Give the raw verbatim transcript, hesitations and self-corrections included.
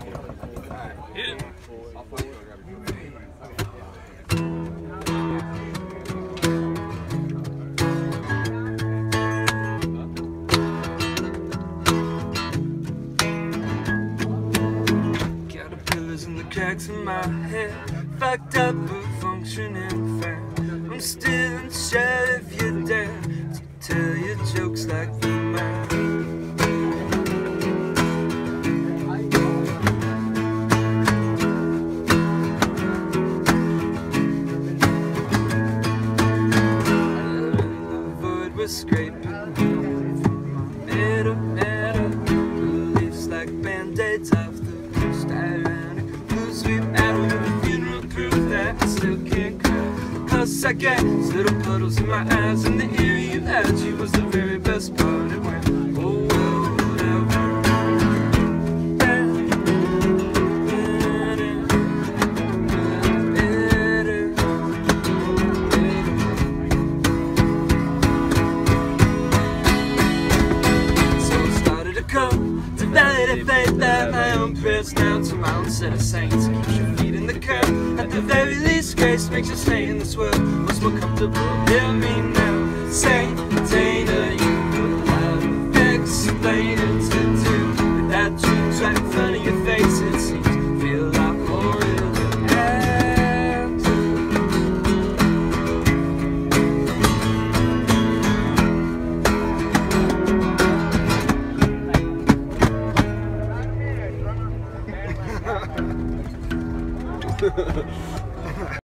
Caterpillars in the cracks in my head, fucked up but functioning fan. I'm stealing shit if you dare to tell your jokes like the man. We're scraping metal, metal leaves like band-aids off the coast. Ironic, blue sweet metal with a funeral proof that I still can't cry. Cause I get little puddles in my eyes, and the ear you had you was the very best part. It went, oh, whatever. To validate faith that my own prayers down to my own set of saints. Keep your feet in the curb. At the very least, grace makes you stay in this world much more comfortable. Hear me now. Say,